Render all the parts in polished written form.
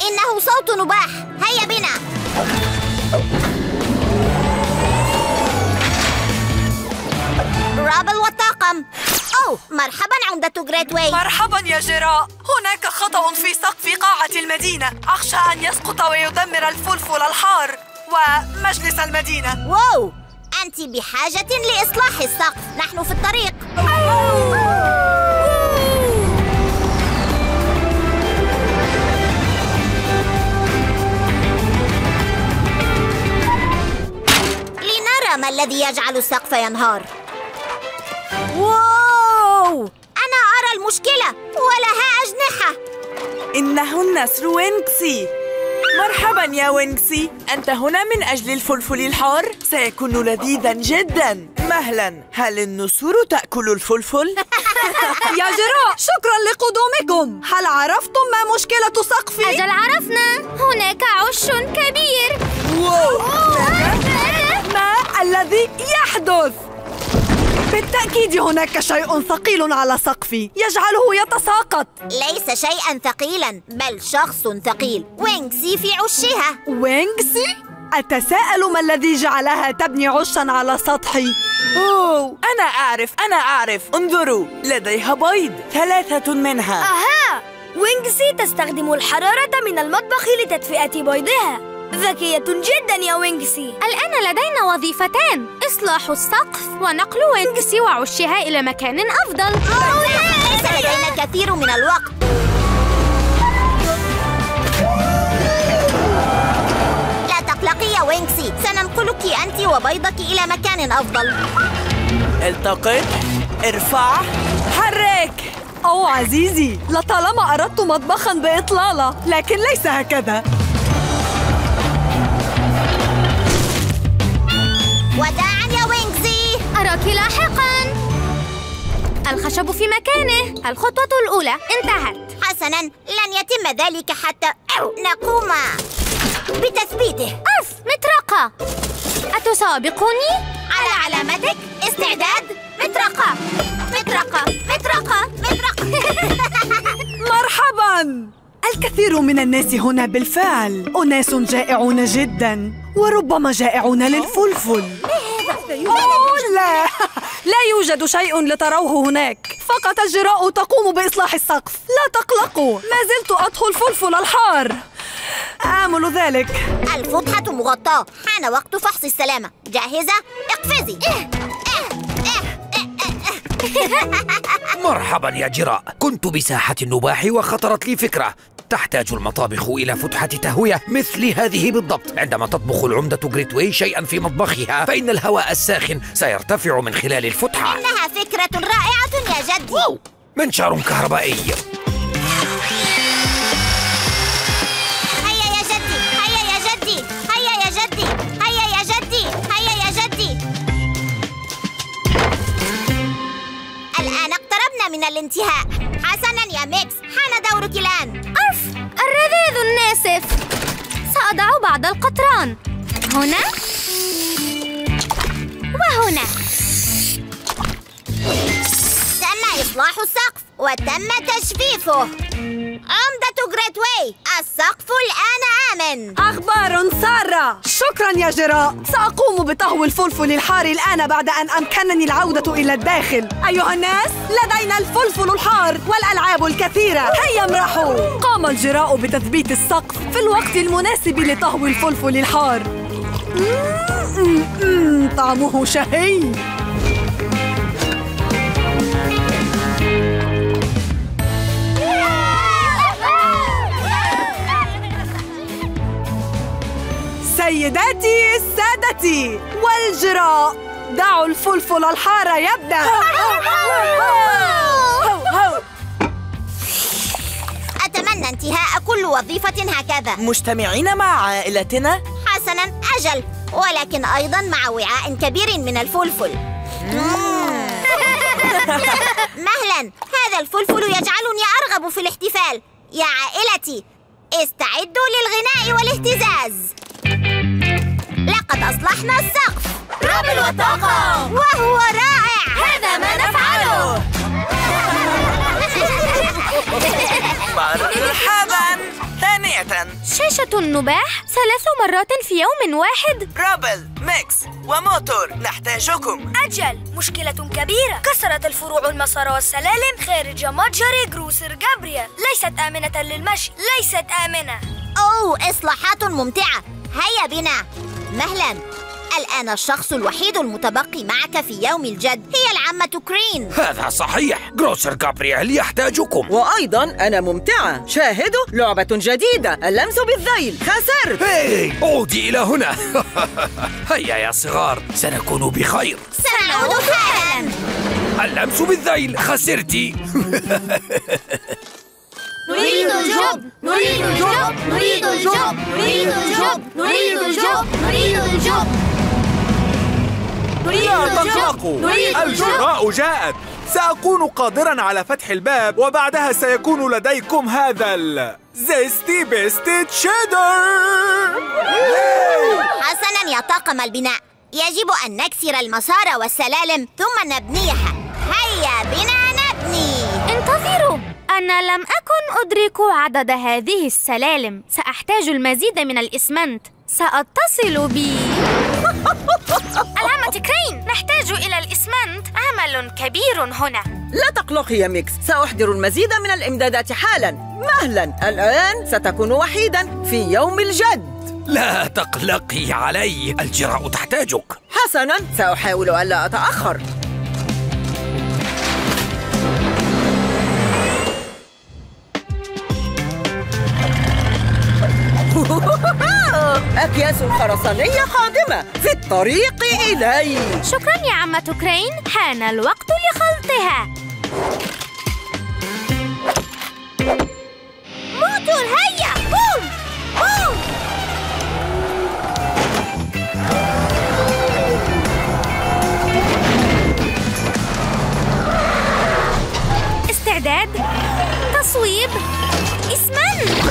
إنه صوت نباح. هيا بنا. رابل والطاقم. أوه، مرحباً عمدة جريت واي. مرحباً يا جراء. هناك خطأ في سقف قاعة المدينة. أخشى أن يسقط ويدمر الفلفل الحار ومجلس المدينة. واو، أنت بحاجة لإصلاح السقف. نحن في الطريق. لنرى ما الذي يجعل السقف ينهار. واو، أنا أرى المشكلة ولها أجنحة. إنه النسر وينغسي. مرحباً يا وينغسي. أنت هنا من أجل الفلفل الحار؟ سيكون لذيذاً جداً. مهلاً، هل النسور تأكل الفلفل؟ يا جراء، شكراً لقدومكم. هل عرفتم ما مشكلة سقفي؟ أجل عرفنا، هناك عش كبير. واو، ما الذي يحدث؟ بالتأكيد هناك شيء ثقيل على سقفي يجعله يتساقط. ليس شيئاً ثقيلاً، بل شخص ثقيل. وينغسي في عشها. وينغسي؟ أتساءل ما الذي جعلها تبني عشاً على سطحي؟ أوه، أنا أعرف. انظروا، لديها بيض، 3 منها. أها، وينغسي تستخدم الحرارة من المطبخ لتدفئة بيضها. ذكية جدا يا وينغسي. الآن لدينا وظيفتان: إصلاح السقف ونقل وينغسي وعشها إلى مكان أفضل. ليس لدينا الكثير من الوقت. لا تقلقي يا وينغسي، سننقلك أنت وبيضك إلى مكان أفضل. التقط، ارفع، حرك. أو عزيزي، لطالما أردت مطبخاً بإطلالة، لكن ليس هكذا. وداعاً يا وينغسي. أراك لاحقاً. الخشب في مكانه. الخطوة الأولى انتهت. حسناً، لن يتم ذلك حتى نقوم بتثبيته. أف، مطرقة. أتسابقني؟ على علامتك. استعداد. مطرقة مطرقة مطرقة مطرقة. مرحباً. الكثير من الناس هنا بالفعل. أناس جائعون جداً، وربما جائعون للفلفل. أوه لا، لا يوجد شيء لتروه هناك. فقط الجراء تقوم بإصلاح السقف. لا تقلقوا، ما زلت أطهو الفلفل الحار. آمل ذلك. الفتحة مغطاة. حان وقت فحص السلامة. جاهزة؟ اقفزي. مرحبا يا جراء. كنت بساحة النباح وخطرت لي فكرة. تحتاج المطابخ إلى فتحة تهوية مثل هذه بالضبط. عندما تطبخ العمدة جريت واي شيئا في مطبخها، فإن الهواء الساخن سيرتفع من خلال الفتحة. إنها فكرة رائعة يا جدي. واو، منشار كهربائي. هيا يا جدي، هيا يا جدي، هيا يا جدي، هيا يا جدي، هيا يا جدي. الآن اقتربنا من الانتهاء. حسناً يا ميكس، حان دورك الآن. أف، الرذاذ الناسف. سأضع بعض القطران هنا وهنا. تم إصلاح السقف وتم تجفيفه. عمدة جريت واي، السقف الآن آمن. أخبار سارة. شكراً يا جراء. سأقوم بطهو الفلفل الحار الآن بعد أن أمكنني العودة إلى الداخل. أيها الناس، لدينا الفلفل الحار والألعاب الكثيرة. هيا امرحوا. قام الجراء بتثبيت السقف في الوقت المناسب لطهو الفلفل الحار. طعمه شهي. سيداتي سادتي والجراء، دعوا الفلفل الحار يبدأ. أتمنى انتهاء كل وظيفة هكذا. مجتمعين مع عائلتنا؟ حسناً، أجل، ولكن أيضاً مع وعاء كبير من الفلفل. مهلاً، هذا الفلفل يجعلني أرغب في الاحتفال. يا عائلتي، استعدوا للغناء والاهتزاز. لقد أصلحنا السقف. رابل والطاقم، وهو رائع. هذا ما نفعله. مرحبا. ثانية، هشاشة النباح 3 مرات في يوم واحد؟ رابل، ميكس وموتور، نحتاجكم. أجل، مشكلة كبيرة. كسرت الفروع المسار والسلالم خارج متجر جروسر جابرييل. ليست آمنة للمشي، ليست آمنة. أوه، إصلاحات ممتعة. هيا بنا. مهلا. الآن الشخص الوحيد المتبقي معك في يوم الجد هي العمة كرين. هذا صحيح، جروسر جابرييل يحتاجكم. وأيضا أنا ممتعة. شاهدوا، لعبة جديدة، اللمس بالذيل. خسرت. هاي، عودي إلى هنا. هيا يا صغار، سنكون بخير. سنعود حالا. اللمس بالذيل، خسرتي. نريد الجب، نريد الجب، نريد الجب، نريد الجب، نريد الجب، نريد الجب. لا تقلقوا، الجراء جاءت. سأكون قادراً على فتح الباب، وبعدها سيكون لديكم هذا الزيستي بيستي تشيدر. حسناً يا طاقم البناء، يجب أن نكسر المسار والسلالم ثم نبنيها. هيا بنا نبني. انتظروا، أنا لم أكن أدرك عدد هذه السلالم. سأحتاج المزيد من الإسمنت. سأتصل بي العمة كرين. نحتاج إلى الإسمنت. عمل كبير هنا. لا تقلقي يا ميكس، سأحضر المزيد من الإمدادات حالاً. مهلاً، الآن ستكون وحيداً في يوم الجد. لا تقلقي علي، الجراء تحتاجك. حسناً، سأحاول ألا أتأخر. أكياس خرسانية قادمة في الطريق إلي. شكراً يا عمة كرين، حان الوقت لخلطها. موتور، هيا، بوم بوم. استعداد، تصويب، إسمنت.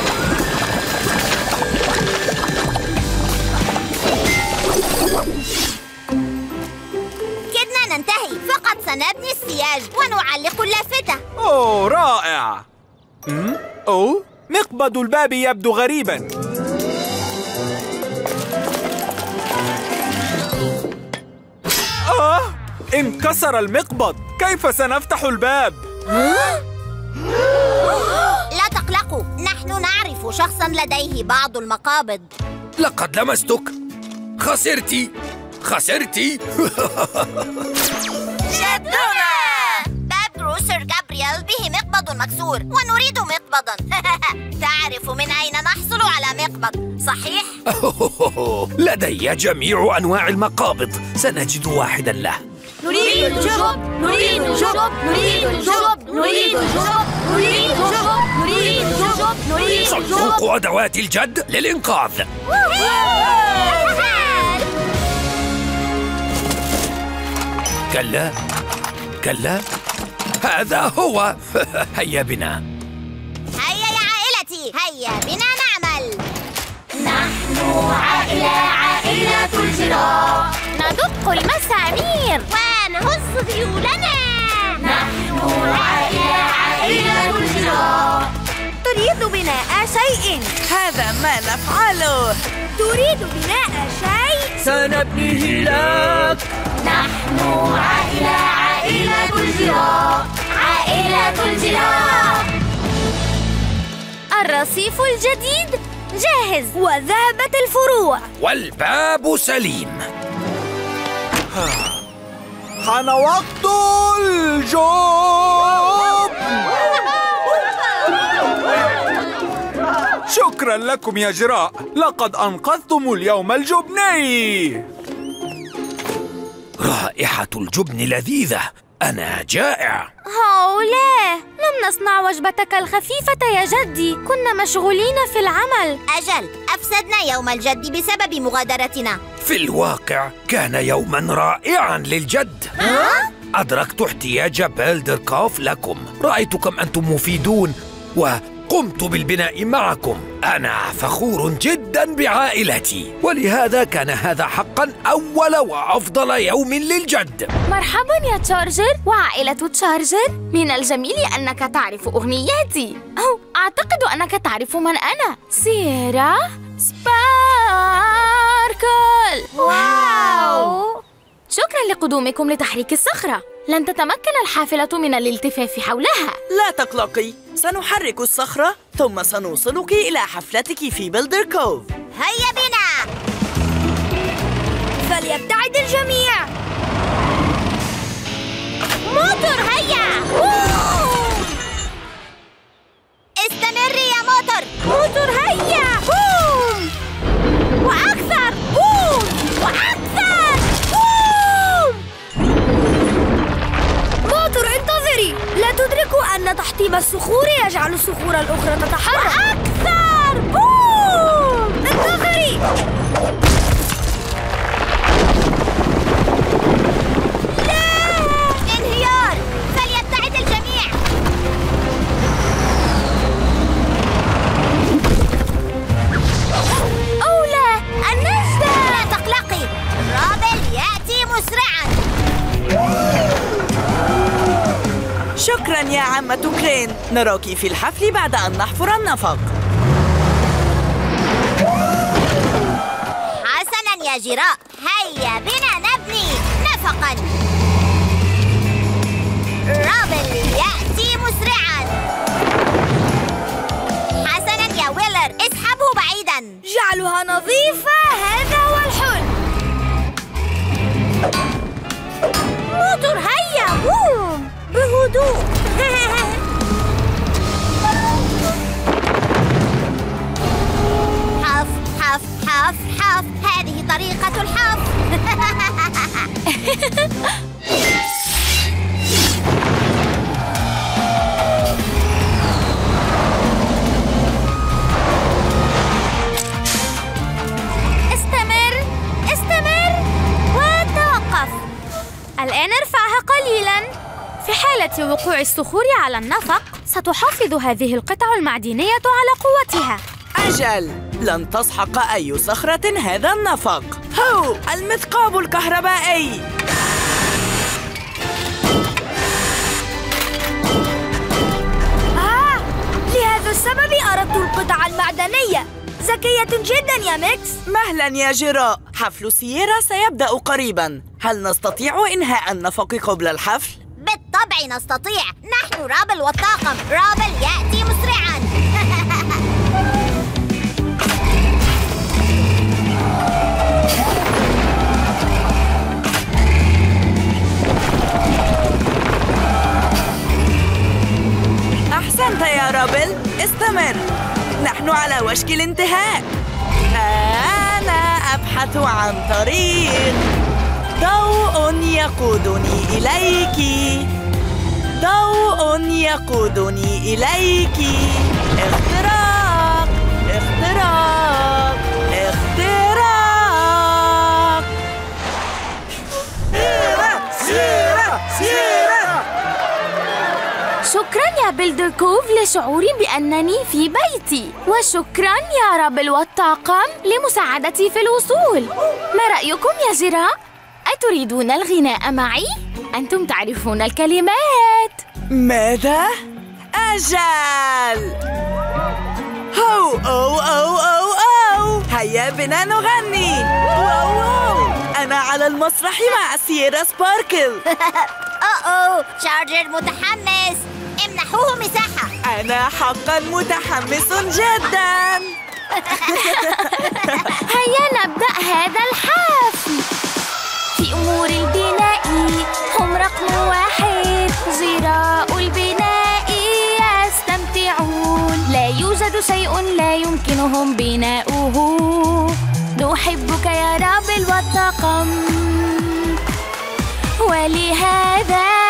كدنا ننتهي، فقط سنبني السياج ونعلق اللافتة. أوه، رائع. أوه، مقبض الباب يبدو غريباً. انكسر المقبض. كيف سنفتح الباب؟ لا تقلقوا، نحن نعرف شخصاً لديه بعض المقابض. لقد لمستك. خسرتي، خسرتي. جدنا! باب جروسر جابرييل به مقبض مكسور ونريد مقبضاً. تعرف من أين نحصل على مقبض، صحيح؟ لدي جميع أنواع المقابض، سنجد واحدا له. نريد الجب، نريد الجب، نريد الجب، نريد الجب، نريد الجب، نريد الجب، نريد الجب. صندوق أدوات الجد للإنقاذ. كلا كلا، هذا هو. هيا بنا. هيا يا عائلتي، هيا بنا نعمل. نحن عائلة الجراء. ندق المسامير ونهز ذيولنا. نحن عائلة الجراء. تريد بناء شيء. هذا ما نفعله. تريد بناء شيء. سنبنيه لك. نحن عائلة الجراء. عائلة الجراء. الرصيف الجديد جاهز، وذهبت الفروع، والباب سليم. حان وقت الجب. شكراً لكم يا جراء، لقد أنقذتم اليوم الجبني. رائحة الجبن لذيذة، أنا جائع. لا، لم نصنع وجبتك الخفيفة يا جدي، كنا مشغولين في العمل. أجل، أفسدنا يوم الجد بسبب مغادرتنا. في الواقع كان يوماً رائعاً للجد. أدركت احتياج بيلدركوف لكم. رأيت كم أنتم مفيدون قمت بالبناء معكم. أنا فخور جدا بعائلتي، ولهذا كان هذا حقا أول وأفضل يوم للجد. مرحبا يا تشارجر وعائلة تشارجر. من الجميل أنك تعرف أغنياتي. أعتقد أنك تعرف من أنا. سيرا سباركل. واو! شكرا لقدومكم لتحريك الصخرة. لن تتمكن الحافلة من الالتفاف حولها. لا تقلقي، سنحرك الصخرة ثم سنوصلك إلى حفلتك في بيلدر كوف. هيا بنا. فليبتعد الجميع. موتور هيا. استمري يا موتور. موتور هيا. بوم! وأكثر. بوم! وأكثر. بوم! موتور انتظري. لا تدركوا أن تحطيم الصخور يجعل الصخور الأخرى تتحرك. أكثر. بوم! انتظري. انهيار. فليبتعد الجميع. أو لا، النجدة. لا تقلقي، رابل يأتي مسرعا. شكرا يا عمة كرين، نراك في الحفل بعد أن نحفر النفق. حسنا يا جراء، هيا بنا نبني نفقا. رابل يأتي مسرعا. حسنا يا ويلر، اسحبه بعيدا. جعلها نظيفة، هذا هو الحلم. موتور هيا. بوم! بهدوء. حف حف حف حف، هذه طريقة الحف. استمر استمر وتوقف. الآن ارفعها قليلاً. في حالة وقوع الصخور على النفق ستحافظ هذه القطع المعدنية على قوتها. أجل، لن تسحق أي صخرة هذا النفق. هو المثقاب الكهربائي. لهذا السبب أردت القطع المعدنية. ذكية جدا يا ميكس. مهلا يا جراء، حفل سييرا سيبدأ قريبا. هل نستطيع إنهاء النفق قبل الحفل؟ بالطبع نستطيع، نحن رابل والطاقم. رابل يأتي مسرعا. أحسنت يا رابل، استمر. نحن على وشك الانتهاء. أنا أبحث عن طريق. ضوء يقودني إليك. ضوء يقودني إليك. اختراق اختراق اختراق. سيرة سيرة. شكرا يا بيلدر كوف لشعوري بأنني في بيتي. وشكرا يا رابل والطاقم لمساعدتي في الوصول. ما رأيكم يا جراء؟ أتريدون الغناء معي؟ أنتم تعرفون الكلمات. ماذا؟ أجل. هو أو أو أو أو، هيا بنا نغني. واو، أنا على المسرح مع سييرا سباركل. أوه، تشارجر متحمس. امنحوه مساحة. أنا حقا متحمس جدا. هيا نبدأ هذا الحفل. في أمور البناء هم رقم واحد. جراء البناء يستمتعون. لا يوجد شيء لا يمكنهم بناؤه. نحبك يا رابل والطاقم، ولهذا